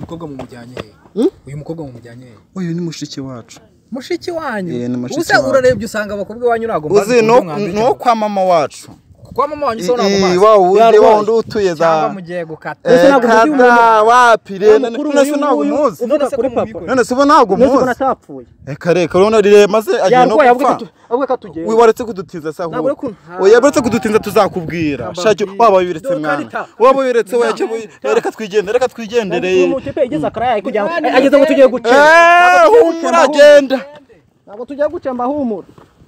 mukobwa mu mujyanye he? Uyu mukobwa mu mujyanye he? Uyu ni mushiki wacu. Mushiki wanyu? Usa urarebye usanga abakobwa wanyu nago mbazi no kwa mama wacu. Kwa mama wanyu so nago mazi. Wa wundi utuye za. Cyangwa mugiye gukata. Ese nago muzi wapi rene none nago muzi. None se bo nago muzi. None natapfuye. Reka urabona rire maze agiye no gupfa. Ahubwo katugiye. Wibaretse kudutiza saho. Oya baretse kudutinza tuzakubwira. Shaki waba biretse mwana. Waba biretse wacyo reka twigendereye. Umutepe igeze akaraya kugira ageze ngo tugiye guca. Humura agenda. Ntabwo tugiye guca mbahumura.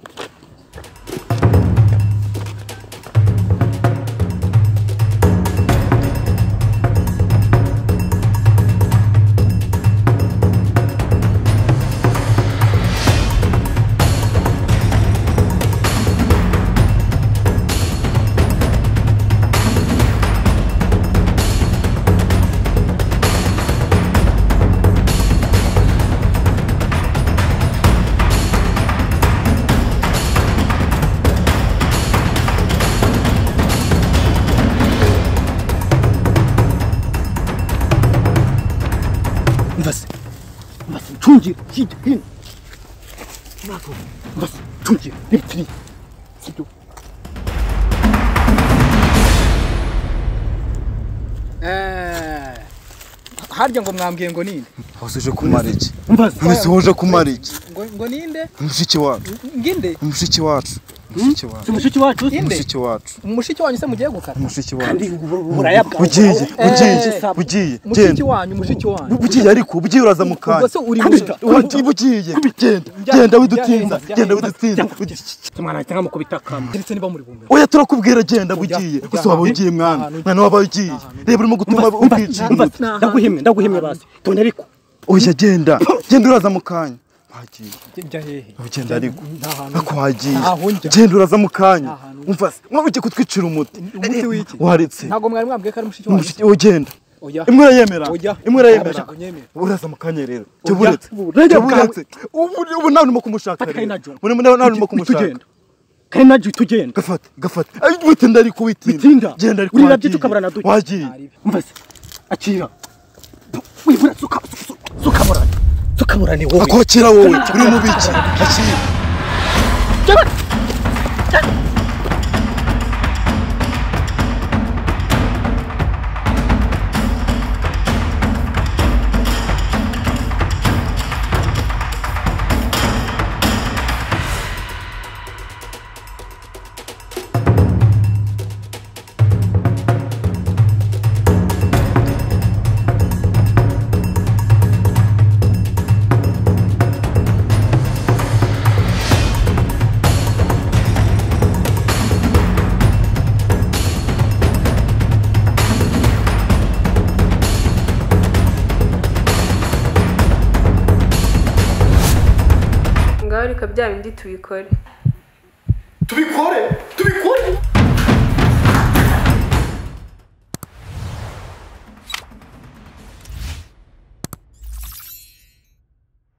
Tungi, hino. Nato, bas, tungi, nitri. Sibyo. Harya ngo mwambwiye ngo ninde? Wasuje kumara iki? Mbese hoje kumara iki? Ngo ninde? Mushiki wacu. Nginde? Mushiki wacu. Mushiki wacu. Mushiki wacu. Mushiki wacu. Mushiki wanyu se mugiye gukata? Mushiki wacu. Kandi burayabwa. Ugiye. Mushiki wanyu. Ugiye ariko ugiye uraza mu kanya. Ubwo se uri mushiki. Ugiye. Genda widutinza. Mwana cyangwa mukubita kama. Ndetse niba muri bumwe. Oya turakubwira genda bugiye. Gusa waba ugiye mwana waba ugiye. Reba urimo gutuma ubwica. Ndaguhimye basi. Tone ariko. Oya genda uraza mu kanya. Njya hehe? Ugenda ariko akwagiye. Genda uraza mu kanya. Umva mwabuje kutwicira umuti. Umuti wiki? Waritse. Ntago mwari mwambwiye ko ari mushiki wanyu. Ugenda. Imwe urayemera. Uraza mu kanya rero. Cyoburetse. Ubu nawe urimo kumushaka rero. Nawe urimo kumushaka. Kandi naje tugenda. Gafata. Witinda ariko witinda. Genda ariko. Urira byica kabarana duke. Wagiye. Umva se. Akira. Wibura sukamurani wowe. Akokera wowe. Uri mu biki? Akira. Reka bya bindi tubikore. Tubikore.